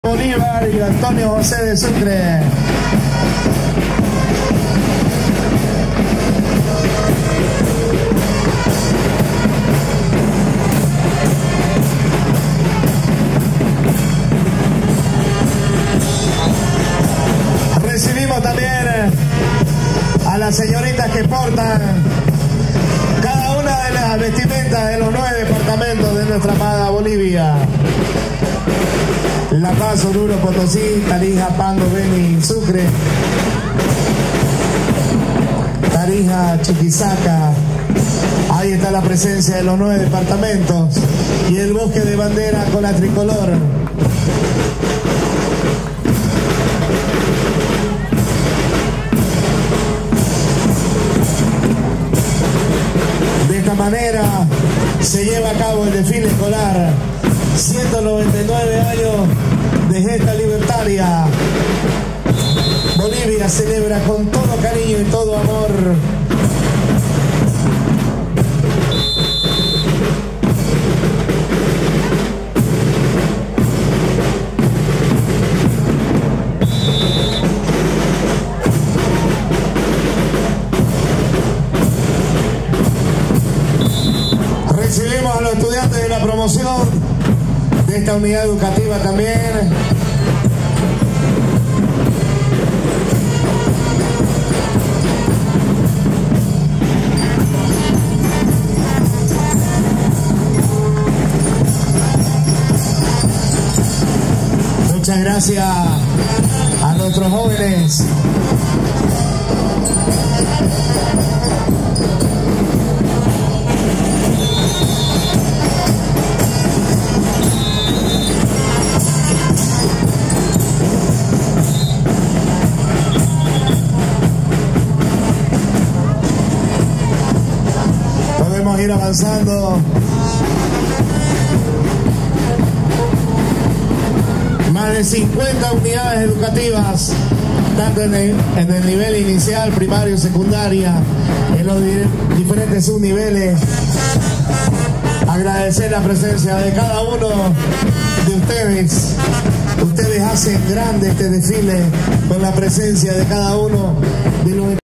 Bolívar y Antonio José de Sucre. Recibimos también a las señoritas que portan cada una de las vestimentas de los 9 departamentos de nuestra amada Bolivia: La Paz, Oruro, Potosí, Tarija, Pando, Beni, Sucre, Tarija, Chuquisaca. Ahí está la presencia de los 9 departamentos y el bosque de bandera con la tricolor. De esta manera se lleva a cabo el desfile escolar. 199 años de gesta libertaria. Bolivia celebra con todo cariño y todo amor recibimos a los estudiantes de la promoción de esta unidad educativa también. Muchas gracias a nuestros jóvenes. Podemos ir avanzando. Más de 50 unidades educativas, tanto en el nivel inicial, primario, secundaria, en los diferentes subniveles. Agradecer la presencia de cada uno de ustedes. Ustedes hacen grande este desfile con la presencia de cada uno de los